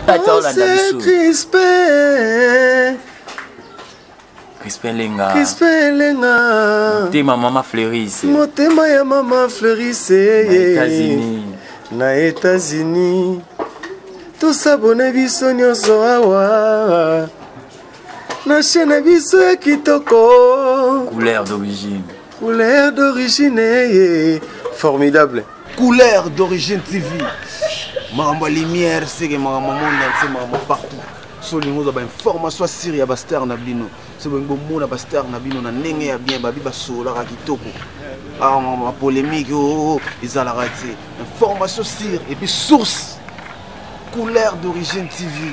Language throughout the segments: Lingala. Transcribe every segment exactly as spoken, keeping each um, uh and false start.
Crispin. Crispin Lenga. Crispin Lenga. Motema maman fleurisse. Motema ya maman fleurisse. Na États-Unis. Na États-Unis. Tout s'abonne biso nyonso awa. Na chaîne biso ya kitoko. Couleur d'origine. Couleur d'origine. Formidable. Couleur d'origine T V. Maramba lumière, c'est que maramba monde, c'est maramba partout. Solingo za ba information sur ya bastar na bino. C'est bon mona bastar na bino na ndenge ya bien babi basola ka kitoko. Ah ma polémique oh izala raté. Information sur et puis source. Couleur d'origine T V.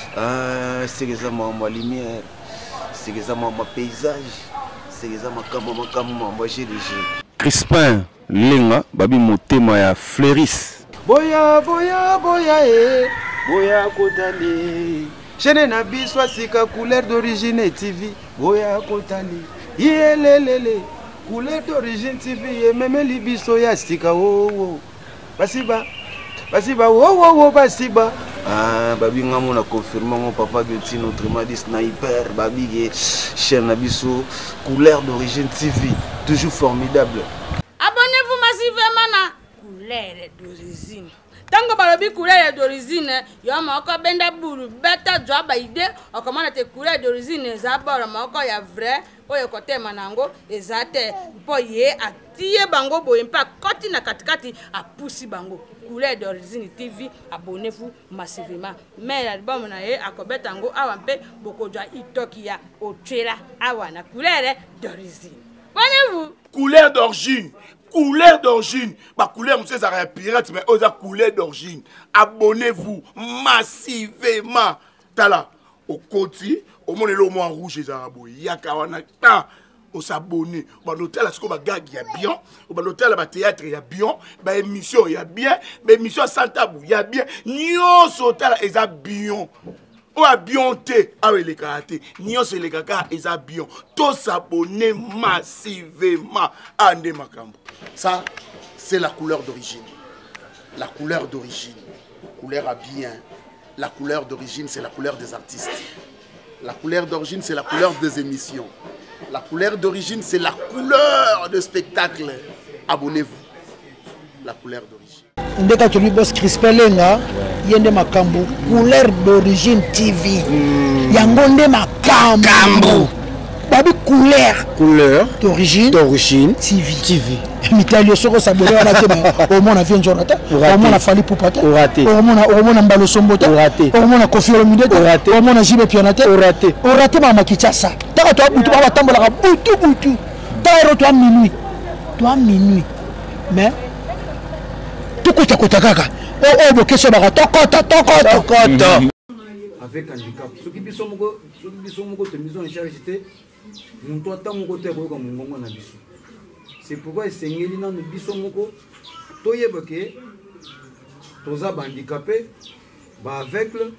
Ah c'est que ça maramba lumière. C'est que ça maramba paysage. C'est que ça makamba makamba maramba G D G. Crispin Lenga babi motema ya fleurisse. Boya boya boya eh boya kotali chaîne na biso sika couleur d'origine T V boya kotali yelelele couleur d'origine T V et même libiso ya sika wo wo basiba basiba wo wo wo basiba ah babi ngamo na confirmer mon papa que ti notre madi sniper babi ke chaîne na biso couleur d'origine T V toujours formidable. Abonnez-vous massivement na couleur d'origine. Tango balobi couleur d'origine, yo moko benda buru beta joba ide, okomana te couleur d'origine za bora moko ya vrai, oyo kote manango ezate mpo ye atie bango boye mpa koti na katikati apusi bango. Couleur d'origine T V, abonnez-vous massivement. Mais l'album na ye akobeta ngo awa mpe bokodwa itoki ya otchela awa na couleur d'origine. Abonnez-vous. Couleur d'origine. Couleur d'origine. Ma couleur, monsieur, ça reste pirate, mais aux couleur d'origine. Abonnez-vous massivement. Tala, au côté, au monde le moins rouge et arabo. Yakawana, ta, on s'abonne. Au hôtel, est-ce qu'on va gag, il y a bien. Au hôtel, au théâtre, il y a bien. Bah, émission, il y a bien. Bah, émission sans tabou, il y a bien. Nyon, hôtel, il y a bien. Ou à bien té, avec les karaté, nyon c'est les kaka, ils a bien. Tous s'abonner massivement à Ndemakambo. Ça, c'est la couleur d'origine. La couleur d'origine. Couleur à bien. La couleur d'origine, c'est la couleur des artistes. La couleur d'origine, c'est la couleur des émissions. La couleur d'origine, c'est la couleur de spectacle. Abonnez-vous. La couleur d'origine. Ndeka tuli boss Crispin Lenga yende makambo couleur d'origine T V yango nde makambo babi couleur Couleur d'origine d'origine T V T V. Mitalio soko sabolo wana te au mona vient jonata au mona fali poupata au mona au mona mbalo sombota au mona kofiolo midete au mona jibe pianate au raté au raté mama kichasa taka to butu baba tambola ka butu butu tairo to minuit to minuit mais Tokota kota kaka. Oh oh bokeso baka tokota tokota tokota. Avec handicap. Ce qui biso moko, ce qui biso moko te mise en charité. Mon toi tant moko te ko comme ngongo na biso. C'est pourquoi sengeli na biso moko toyeba ke toza ba handicapé ba aveugle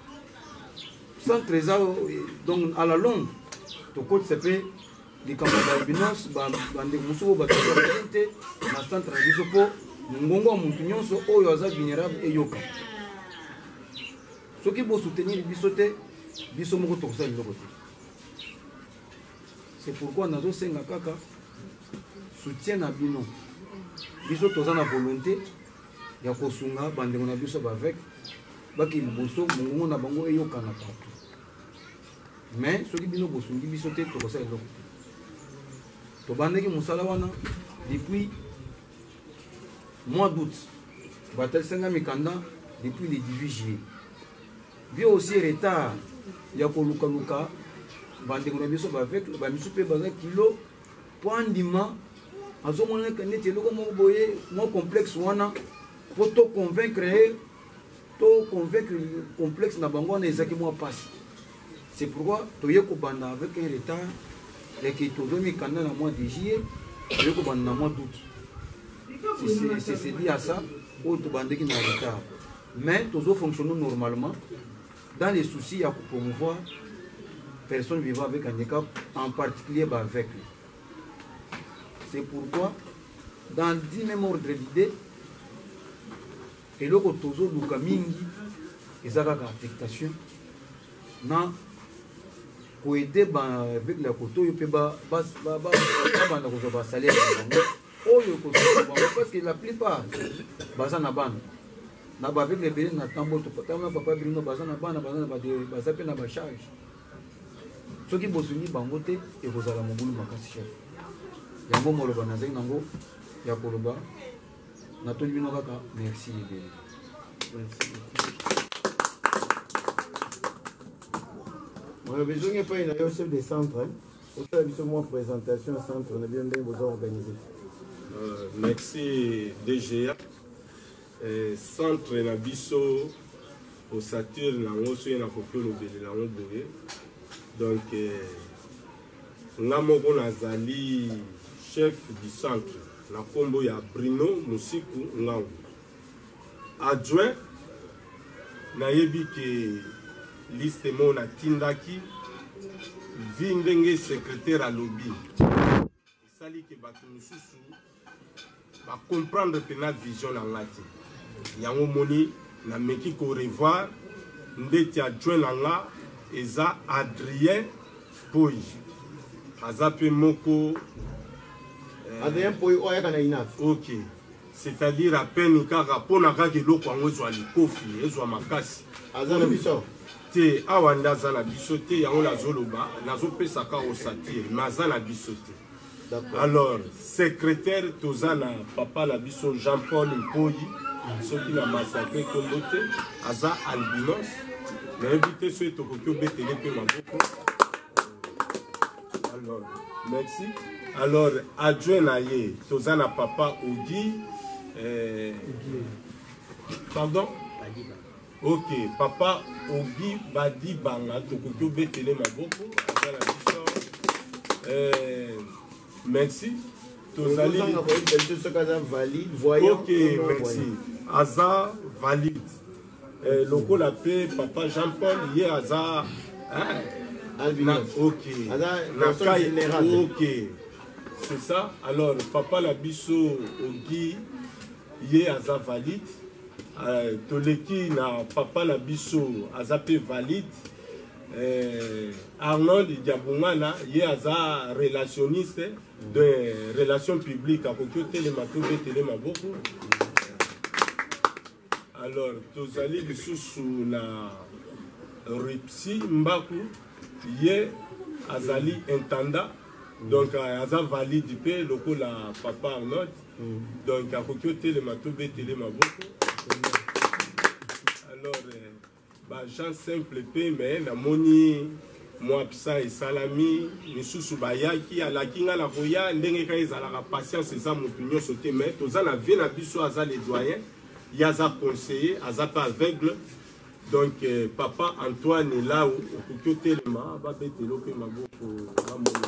sans trésor donc à la longue to côté c'est fait les campagnes d'albinos ba bande musuko ba te na centre biso po ngongo muntu nyonso oyo aza vulnérable eyoka soki bo soutenir biso te biso moko tokosala biloko te. C'est pourquoi nazo senga kaka soutien na bino biso toza na volonté ya kosunga bandeko na biso ba avec baki liboso ngongo na bango eyoka na partout. Mais soki bino bosungi biso te tokosala biloko te. Tobandeki mosala wana depuis mois d'août, Batel Senga Mikanda depuis le dix-huit juillet. Vu aussi retard, il y a Koluka Luka, Bandemona Biso avec, Bamisupe Baza Kilo, point d'ima, à ce moment-là, quand il y a moins complexe, pour te convaincre, te convaincre complexe, n'a pas de moins passe. C'est pourquoi tu es Banda avec un retard, et que tu as mis Kanda dans le mois de juillet, tu es Banda dans le mois d'août. C'est dit à ça, où tu as qui retard. Mais tout fonctionne normalement. Dans les soucis, il y a pour promouvoir les personnes vivant avec un handicap, en particulier avec. C'est pourquoi, dans le même ordre d'idée, et le Tozo Lukamingi, eza kaka affectation na koaider avec la koto oyo mpe babanda kozwa basalaire na bango oyo kozwa bango parce que la plupart baza na bana na bavec lebele na ntambo topatama papa bilingo baza na bana baza mpe na bacharge soki bosuni bango te ekozala mobulu makasi chef yango moloba nazali nango ya koloba natoni bino kaka merci ebele. On a besoin de faire une chef de centre. Pour faire une présentation au centre, on a bien bien besoin d'organiser. Euh, merci D G A. Euh, centre na biso au Saturne na ngoso na kopelo bele na ngoboye. Donc nga moko nazali chef du centre na kombo ya Bruno Musiku Ngangu. Adjoint na yebi ke liste mo na tindaki vi ndenge secrétaire à lobby esali ke bato mosusu bacomprendre pena vision na nga te yango moni na meki korevoir ndeti adjoint na nga eza Adrien Poi aza mpe moko Adrien Poi oyo ayaka na inaf. Ok, c'est-à-dire apeni kaka mpona kaka eloko yango ezwa likofi ezwa makasi aza na biso te awa nde aza na biso te yango nazoloba nazopesaka osatire mais aza na biso te. Alors secrétaire toza na papa na biso Jean-Paul Mpoi soki na masakre kombo te aza albinos nayebi te soki tokoki obetele mpe maboko. Alors merci. Alors adjoint na ye toza na papa Ogi eh, pardon ok papa Ogi Badi Banga tokoki obetele maboko aza na biso. Eh, merci. Tozali ok merci aza valide. Eh, lokola pe papa Jean-Paul ye aza na, ok na, ok c'est ça. Alors papa la biso Ogi ye aza valide. Euh, toleki na papa la biso aza pe valide. Euh, Arnold Diabungana ye aza relationniste de relations publiques à Kokyo Telemato Telema beaucoup. Alors tozali lisusu na Ripsi Mbaku ye azali intendant donc aza valide pe loko la papa Arnold donc à Kokyo Telemato Telema beaucoup. Alors bah gens simple pe mais na moni moi pisa et salami misusu bayaki alaki nga na koya ndenge ka ezalaka patience eza motu nyonso te mais toza na vie na biso aza les doyens yaza conseiller aza pas aveugle donc eh, papa Antoine est là où okoki otelema babetelo mpe maboko bamona.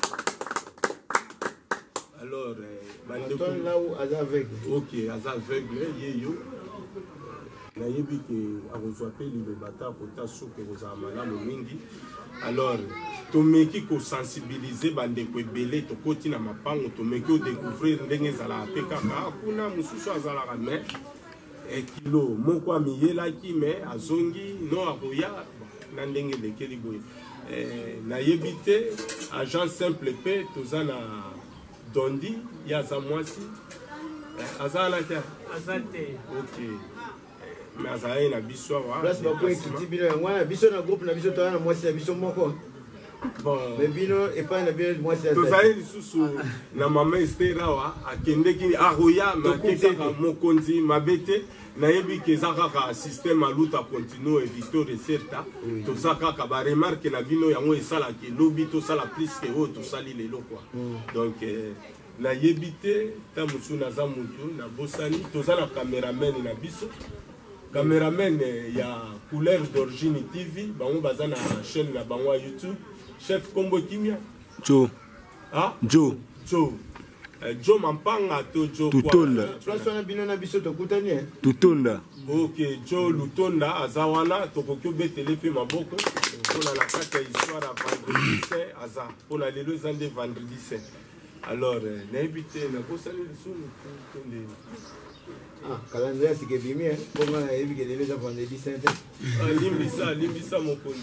Alors eh, Antoine là où aza aveugle. Ok aza aveugle yeyo nayebi ke akozwa pe liloba ta kota soki ekozala malamu mingi. Alors tomeki kosensibilize bandeko ebele tokoti na mapango tomeki odécouvrir ndenge ezalaka mpe kaka kuna mosusu azalaka me ekilo moko amiyelaki me azongi no akoya na ndenge elekeli boye. Nayebi te agent simple mpe toza na Dondi ye aza mwasi aza wana te aza te. Ok mais azali na biso awa place bako ekiti bino yango wana biso na groupe na biso toza na mwasi ya biso moko bon mais bino epai na bino mwasi ya tozali lisusu na mama Esther awa akendeki aroya makekaka mokonzi mabe te nayebi ke eza kaka système aluta continue evito recerta toza kaka baremarke na bino yango esalaka elobi tosala plus ke oyo tosali lelo kwa donc nayebi te ta mosusu naza motu na bosani toza na cameraman na biso. Cameraman ya Couleur d'Origine T V bango baza na chaîne na bango YouTube chef kombo kimia Jo ah Jo Jo Jo Mampanga to Jo Tutonda place wana bino na biso tokutani eh Tutonda. Ok Jo Lutonda azawana tokoki obetele pe maboko mpona na kati ya histoire ya vendredi saint aza mpona lelo eza nde vendredi saint. Alors nayebi te nakosali lisusu tonde Ah, calendrier c'est que bimi, comment on a vu que déjà vendredi saint. Limbisa, limbisa mon compte.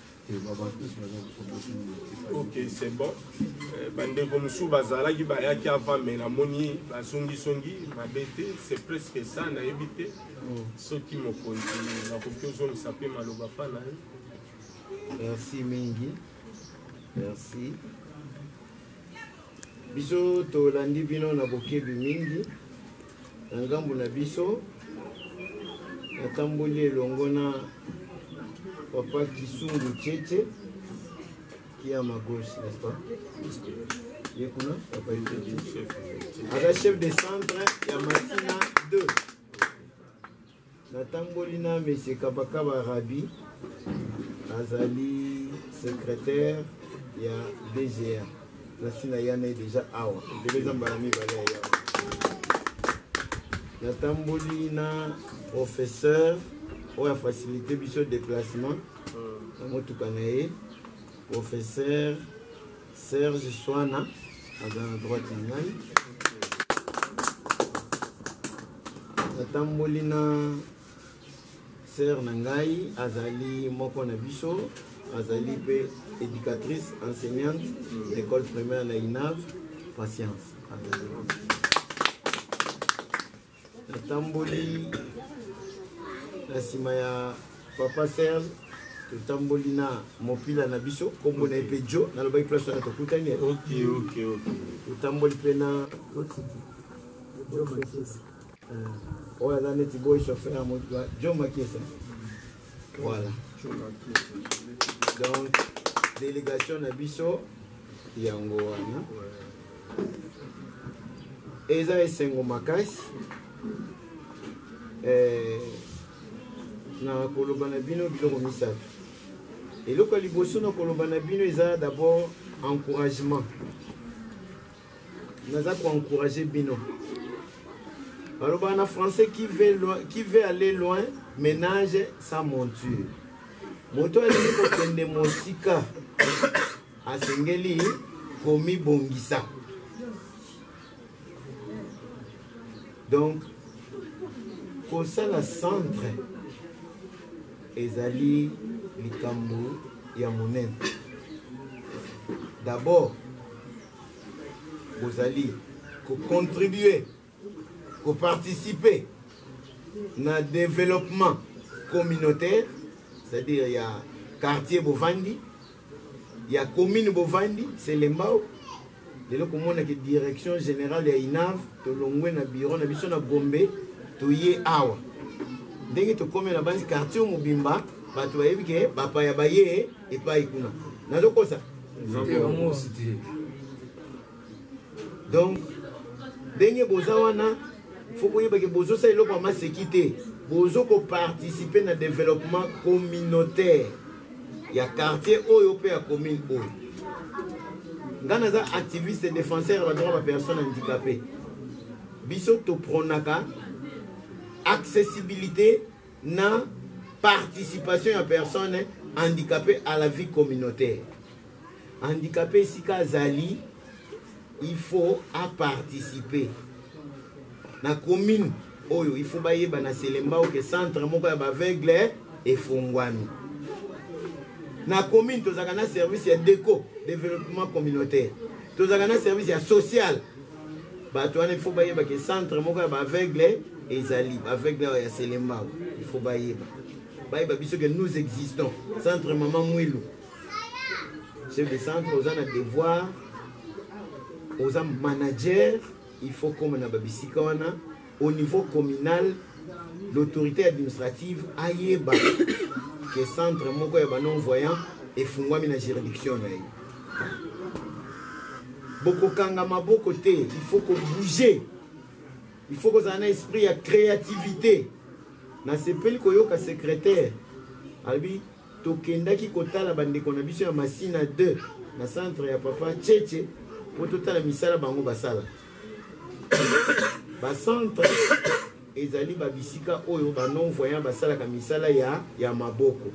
Ok, c'est bon. Bande comme sous bazala qui baya qui avant mais la moni la songi songi ma bête c'est presque ça na évité. Ce qui me compte la conclusion ça peut maloba pas là. Merci Mingi. Merci. Biso to landi bino na bokebi mingi. Ngambo na biso. Natamboli elongo na Papa Kisungu Tchétché qui est à ma gauche, n'est-ce pas? Il est là? Papa Tchétché. Chef de centre, il y a Massina deux. Natambolina, M. Kabakaba Rabi. Azali, secrétaire, il y a D G A. Nassina Yana est déjà Awa. Natambolina, professeur. On a facilité le déplacement. Professeur Serge Swana, à la droite de Tambolina, Sœur Nangai, Azali Moko Nabiso, Azali P, éducatrice, enseignante, l'école primaire la I N A V, patience. Tamboli, la Simaya, Papa Serge, Tambolina, Mopila Nabiso, comme on a été Joe, dans le bail place de la Tokutania. Ok, ok, ok. Tamboli Plena, oh, là, on est beau chauffeur à mon doigt, Joe Makiesa. Voilà. Donc, délégation Nabiso, Yangoana. Eza Esengo Makas. Na kolobana bino biloko misato. Et le liboso na kolobana bino eza d'abord encouragement. Naza ko encourager bino. Alors en français qui veut loin, qui veut aller loin ménage sa monture. Moto ali ko kende mosika asengeli komi bongisa. Donc pour ça la centre ezali likambo ya monene. D'abord, vous allez contribuer, participer dans le développement communautaire, c'est-à-dire il y a quartier Bovandi, il y a commune Bovandi, c'est l'Embao. Et là, comme on a la direction générale de I N A V, to longwe na bureau na biso na Gombe, to ye awa. Dès que tu commences dans le quartier au Mobimba, tu vas voir que papa ya baye et pas ikuna. Nazo ko ça. Donc, dès que bozawana, faut que bozo ça ilo pas sécurité. Bozo ko participer dans le développement communautaire. Il y a quartier oyo pe ya commune oyo. Ngana za activiste défenseur des droits des personnes handicapées. Biso to pronaka accessibilité na participation à personnes handicapées à la vie communautaire. Handicapé ici Zali, il faut à participer. Na commune oyo il faut bailler bana selemba au que centre moko ya aveugle et fongwami. Na commune to zakana service ya déco développement communautaire. To zakana service ya social. Ba to il faut bailler ba que centre moko ya aveugle et Zali avec la Selemba. Il faut bailler. Bailler parce que nous existons. Centre Maman Mouilou. Chef de centre, aux a devoir, aux a manager, il faut comme on a babisikona au niveau communal, l'autorité administrative aille ba que centre moko ya non voyant et fungwa mina juridiction na yi. Boko kanga maboko te, il faut qu'on bouge. Il faut qu'on ait un esprit de créativité. Na sepeli koyoka secrétaire. Albi tokenda ki kotala bande konabiso ya Masina deux na centre ya Papa Tchétché pour totala misala bango basala. Ba centre ezali ba bisika oyo ba non voyant basala ka misala ya ya maboko.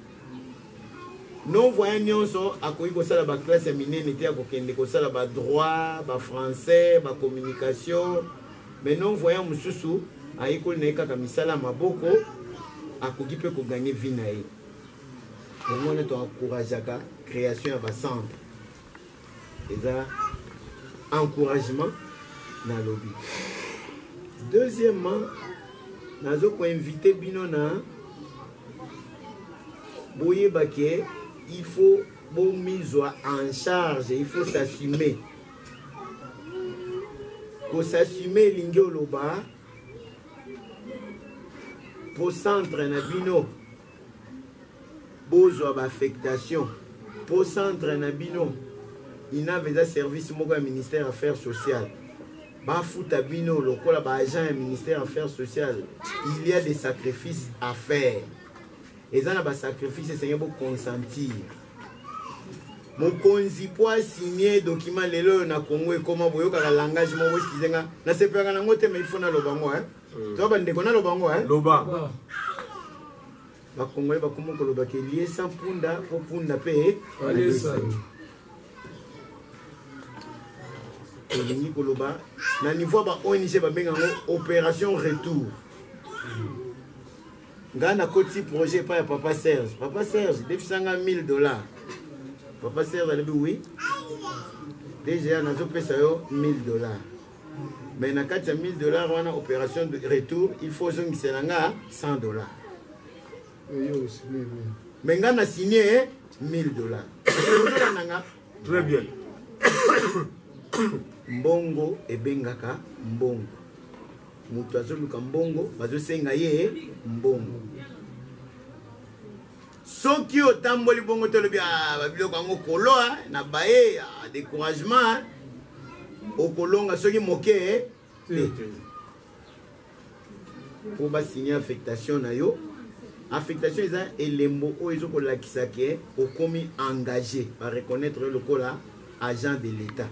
Non voyant nyonso akoyi kosala ba classe minene te akokende kosala ba droit, ba français, ba communication. Mais non voyant mususu ayekoli na ye kaka misala maboko akoki mpe koganye vi na ye yango wana toencourageaka création ya bacentre eza encouragement na lobi. Deuxièmement, nazo ko inviter bino na boye baké, il faut bon mise en charge, il faut s'assumer. Ko s'assumer lingio loba pour centre na bino bozo ba affectation pour centre na bino il n'a pas service moko ministère affaires sociales. Ba futa bino lokola ba agent ministère affaires sociales. Il y a des sacrifices à faire. Et ça na ba sacrifice c'est pour consentir. Mon konzi po signer document lelo na Congo et comment boyo ka langage mo skizenga na sepeka na ngote mais il faut na lobango hein. To ba ndeko na lobango hein. Loba. Ba Congo ba komo ko loba ke lié sans punda po punda pe. Allez ça. Elingi koloba na niveau ba O N G ba benga ngo opération retour. Ngana koti projet pa ya Papa Serge. Papa Serge defisanga mille dollars. Papa Serge a dit oui. Déjà na zo pesa yo mille dollars. Mais na kati ya mille dollars wana opération de retour, il faut zongisela nga cent dollars. Mais ngana signé mille dollars. Très bien. Mbongo ebengaka mbongo. Mutu azoluka mbongo bazosenga ye mbongo. Soki otamboli bongo tolobi ah biloko ngo koloa na bae découragement okolonga soki moke pour ba signer affectation na yo. Affectation eza elembo o ezo kolakisa ke okomi engagé par reconnaître le kola agent de l'État.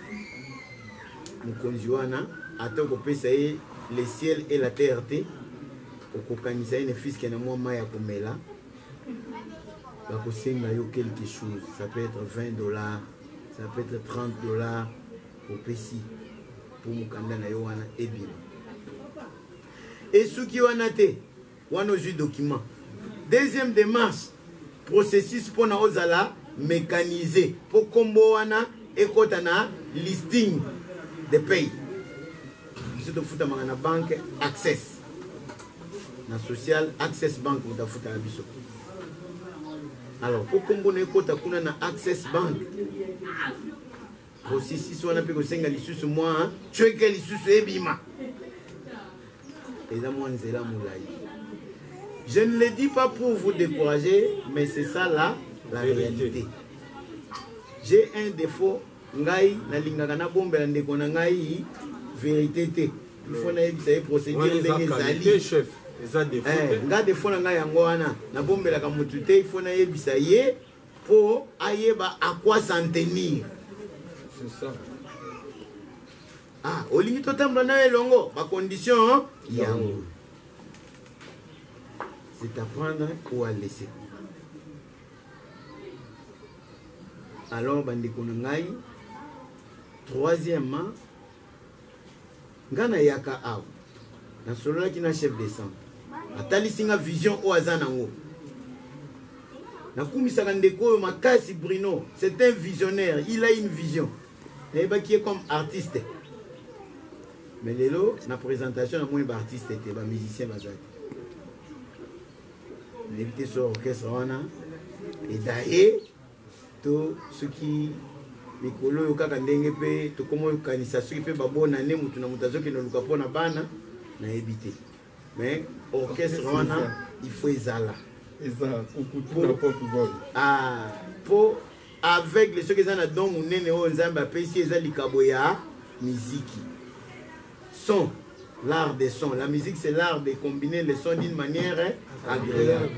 Mokonzi wana atoko pesa ye le ciel et la terre te okokanisa ye fils ke na mwa maya komela bakosenga yo quelque chose, ça peut être vingt dollars, ça peut être trente dollars au pesi pour mukanda na yo wana ebima et suki wana te wana ozwi document. Deuxième démarche processus pour na ozala mécanisé pour kombo wana ekota na listing de pays. C'est de foutre na banque access na social access bank ou da foutre na biso. Alors pour kombo na ekota kuna na access bank processus wana pe ko senga lisusu moi tu es que lisusu ebima et là moi nzela moulai. Je ne le dis pas pour vous décourager, mais c'est ça là la réalité. J'ai un défaut, ngai na lingaka na bombela ndeko na ngai vérité te. Il faut na yebisa procédure ndenge ezali. Chef, eza défaut. Eh, nga défaut na ngai yango wana na bombela ka mutu te, il faut na yebisa ye pour ayeba à quoi s'en tenir. C'est ça. Ah, olingi totambla na elongo, ba condition yango. C'est à prendre ou à laisser. Alors, bandeko ngai, troisièmement, ngana yaka aw. Na solo ki na chef de centre. Atali singa vision o azanango. Na kumisaka ndeko makasi Bruno, c'est un visionnaire, il a une vision. Et bah qui est comme artiste. Mais lelo na présentation na moi ba artiste était ba musicien bazaki. L'éviter sur l'orchestre et d'ailleurs tout ce qui les colo kaka ndenge pe to komo kanisa ce qui peut ba bonne année mutu na mutazo ki no luka pona bana na éviter mais orchestre wana il faut ezala ezala pour ah pour avec les ceux qui sont dans munene o nzamba pe si ezali kaboya musique son. L'art des sons. La musique, c'est l'art de combiner les sons d'une manière agréable.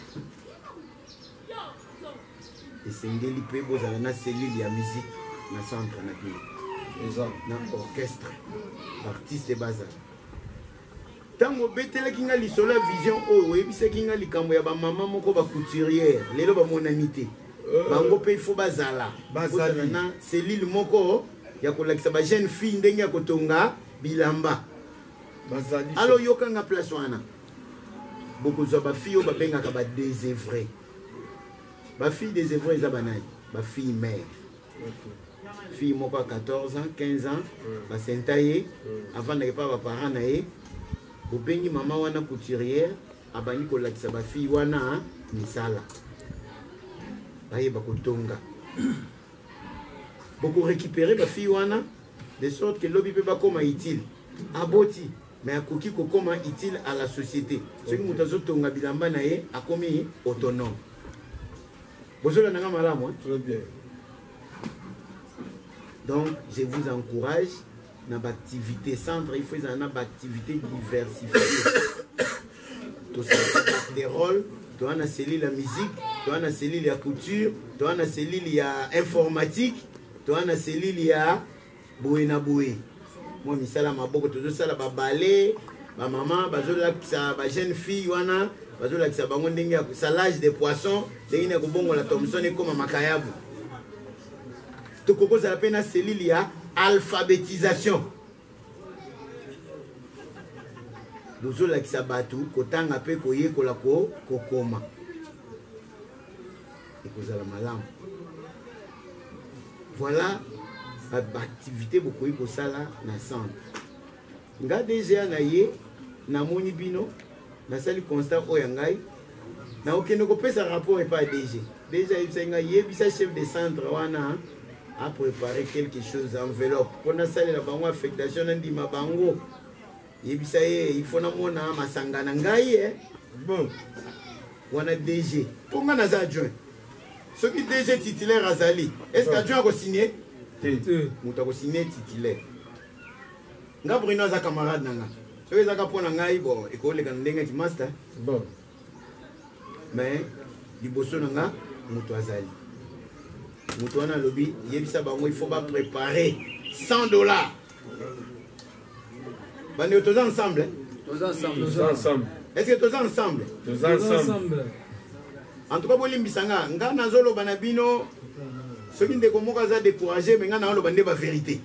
Et c'est une cellule de musique dans le centre. Dans l'orchestre. L'artiste est basal. Tant que betela kinga lisola vision oh et puis c'est kinga likambo ya ba maman moko ba couturière lelo ba monanité bango pe il faut bazala bazala na cellule moko ya ko lakisa ba jeune fille ndenge ya kotonga bilamba. alors yokanga place wana bokozwa bafille oyo babengaka badésœuvré bafille désœuvré eza banani bafille mère fille moko ya quatorze ans quinze ans basenta ye avandaka epa baparent na ye bobengi mama wana couturière abandi kolakisa bafille wana misala bayeba kotonga bokorécupérer bafille wana de sorte que lobi mpe bakoma utile aboti mais akoki kokoma utile à la société soki moto azotonga bilamba na ye akomi autonome bozolandanga malamu très bien. Donc je vous encourage dans l'activité centre il faut une activité diversifiée tout ça des rôles tu as cellule la musique tu as cellule la couture tu as cellule ya informatique tu as cellule ya boué na boué moi misala maboko tout ça la ba ballet ba maman bazola ça ba jeune fille wana bazola ça bango ndenge ya salage de poissons ndenge na kobongo la Thomson et comme makayabu to koko ça la cellule ya alphabétisation bozola kisa batu kotanga pe koyekola ko kokoma ekozala malamu voilà activité bokoyi kosala na centre nga déjà na ye namoni bino nasali constat oyo ngai na okende kopesa rapport epa D G déjà yebisa ngai yebisa chef de centre wana a préparé quelque chose enveloppe pona salela bango affectation na ndima bango yebisa ye il faut na mona masanga na ngai eh bon wana D G ponga na za adjoint soki D G titulaire azali est-ce que adjoint ko signer muta ko signer titulaire nga Bruno za camarade nanga soki za ka pona ngai bon ekoleka ndenge ki master bon mais liboso nanga muto azali muto wana lobi yebisa bango il faut ba préparer cent dollars. Bande tous ensemble. Tous ensemble. Tous ensemble. Est-ce que tous ensemble? Tous ensemble. En tout cas, boli mbisanga nga nazolo banabino soki ndeko moko aza découragé mais nga na lo bande ba vérité.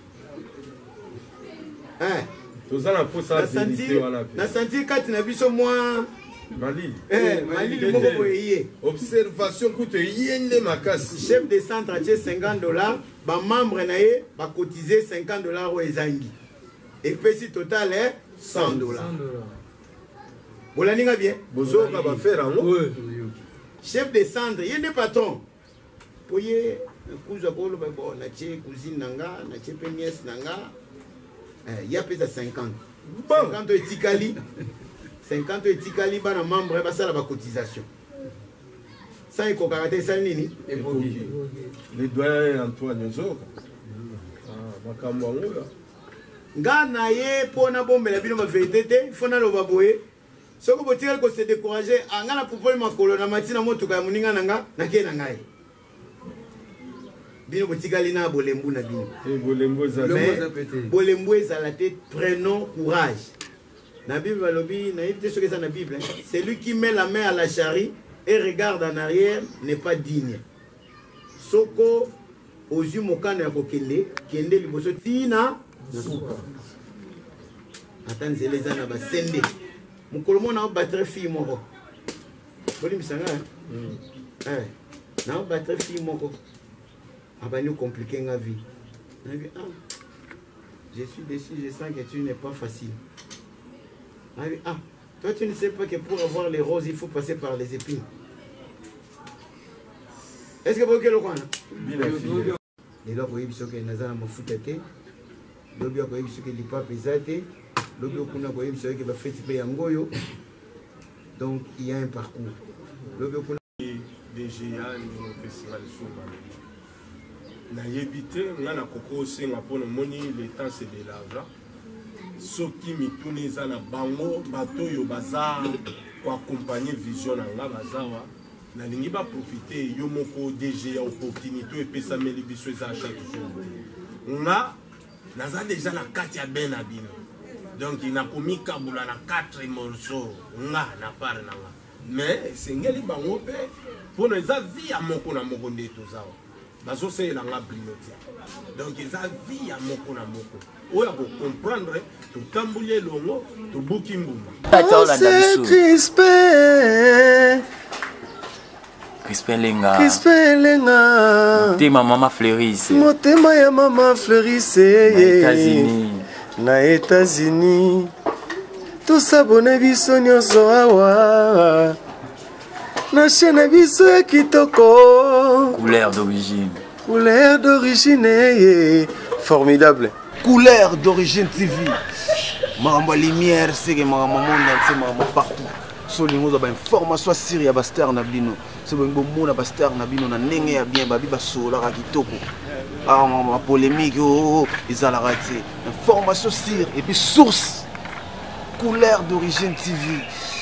Hein? Tous en pour ça vérité wana. Na sentir kati na biso moi Malil. Eh, Malil moko boyé. Observation coûte yende makasi. Chef de centre a cinquante dollars, ba membre na ye ba cotiser cinquante dollars au ezangi. Et puis total est cent dollars. Vous l'avez bien? Bozo va faire un mot. Chef de centre, il y a des patrons. Pour y aller, cousin Bolo, bon, na tché cousine nanga, na tché nièce nanga. Il y a peut-être cinquante. cinquante etikali. cinquante etikali, bah na membre, bah ça la cotisation. Ça il faut caractère ça nini? Les doyens Antoine Zoka. Ah, makambo là. Nga na ye pona bombe la bino ma vérité te fona lo baboye soko botikali ko se décourager anga na popole makolo na matina motuka ya muninga nanga na ke na ngai bino botikali na bolembu na bino e bolembu za bolembu ezala te prenons courage na Bible balobi na yite soki ça na Bible celui qui met la main à la charrie et regarde en arrière n'est pas digne soko ozu mokano ya kokende kende liboso tina attends les gens na basende mukolo mona battre fille moko boli misanga eh na battre fille moko abani compliqué nga vie na vie ah je suis déçu je sens que tu n'es pas facile ah toi tu ne sais pas que pour avoir les roses il faut passer par les épines est-ce que vous avez le coin les lois koyebi soki naza na mafuta te lobi akoyebi soki lipape eza te lobi okuna koyebi soki bafeti mpe yango oyo donc il y a un parcours lobi okuna D G A ni festival soba nayebi te nga na koko osenga mpona moni le temps se délave soki mituna eza na bango bato oyo baza koaccompagne vision na nga bazawa nalingi baprofite yo moko D G ya opportunité epesameli biso eza chaque jour nga naza déjà na kati ya ben na bino donc nakomi kabula na quatre morceaux nga na part na nga mais esengeli bango mpe mpona eza vi ya moko na moko nde tozawa bazosalela nga brinotia donc eza vie ya moko na moko oyo akokomprendre totamboli elongo tobuki mbuma Crispin Lenga Crispin Lenga motema mama Fleuris motema ya mama Fleuris États-Unis na États-Unis tosabone biso nyonso awa na chaîne biso ya kitoko couleur d'origine couleur d'origine formidable couleur d'origine T V makambo lumière seke makambo monde entier makambo partout solingo za ba information asiri ya ba star na bino c'est bon bon na ba star na bino na ndenge ya bien babi basola ka kitoko ah ma polémique oh ezala raté information sire et puis source couleur d'origine T V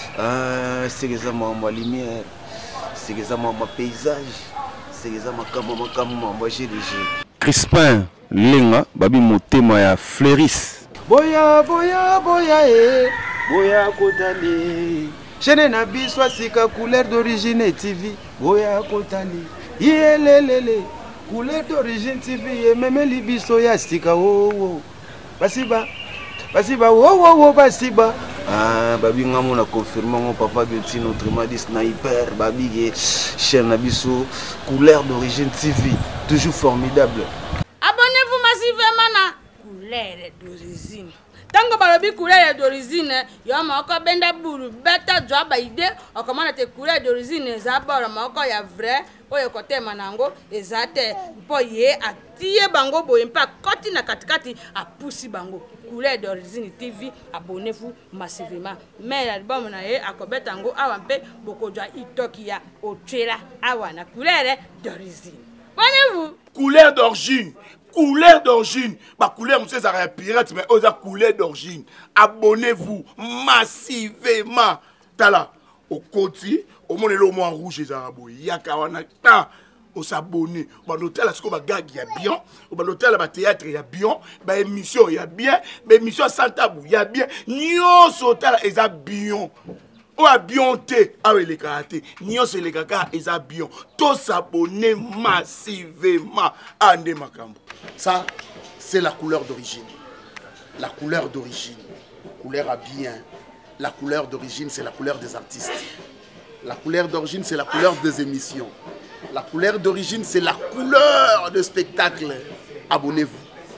ah c'est que ça makambo lumière c'est que ça makambo paysage c'est que ça makambo makambo makambo G D G Crispin Lenga babi motema ya Fleuris boya boya boya eh boya kotali chaîne na biso sika couleur d'origine T V boya kotali yelelele couleur d'origine T V même libiso ya sika wo wo basiba basiba wo wo wo basiba ah babi ngamo na confirmer mon papa Betty notre madi sniper babi chaîne na biso couleur d'origine T V toujours formidable. Abonnez-vous massivement na couleur d'origine. Tango balobi couleur d'origine, yo moko benda buru beta joba ide, okomana te couleur d'origine za bora moko ya vrai, oyo kote manango ezate po ye atie bango boye mpa koti na katikati apusi bango. Couleur d'origine T V, abonnez-vous massivement. Mais l'album na ye akobeta ngo awa mpe bokodwa itoki ya otwela awa na couleur d'origine. Abonnez-vous. Couleur d'origine. Couleur d'origine. Ma couleur, monsieur, ça reste pirate, mais aux couleur d'origine. Abonnez-vous massivement. Tala, au côté, au monde le moins rouge, les arabes. Yakawana, ta, on s'abonne. Au l'hôtel, à ce qu'on va gag, il y a bien. Au l'hôtel, à théâtre, il y a bien. Bah, émission, il y a bien. Mais émission sans tabou, il y a bien. Nyon, sautal, il y a bien. Ou à bien té, ah oui les karaté, nyon c'est les kaka, ils a bien. Tous s'abonner massivement à Ndé Makambo. Ça, c'est la couleur d'origine. La couleur d'origine. Couleur à bien. La couleur d'origine, c'est la couleur des artistes. La couleur d'origine, c'est la couleur des émissions. La couleur d'origine, c'est la couleur de spectacle. Abonnez-vous.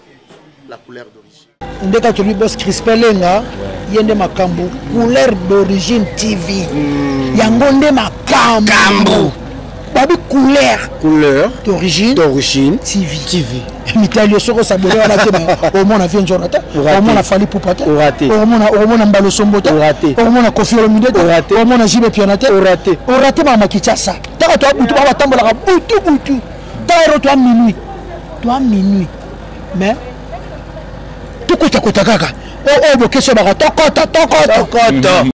La couleur d'origine. Ndeka tuli boss Crispin Lenga yende makambo couleur d'origine T V yango nde makambo babi couleur couleur d'origine d'origine T V T V mitalio soko sabole wana te au mona vient jonata au mona fali poupata au mona au mona mbalo sombota au mona Koffi Olomide au mona Jibe Pianate au raté au raté mama Kinshasa taka to butu ba tambola ka butu butu taro to minuit to minuit mais Kota kota kaka. Oh oh, bo kesho baka tokota tokota tokota.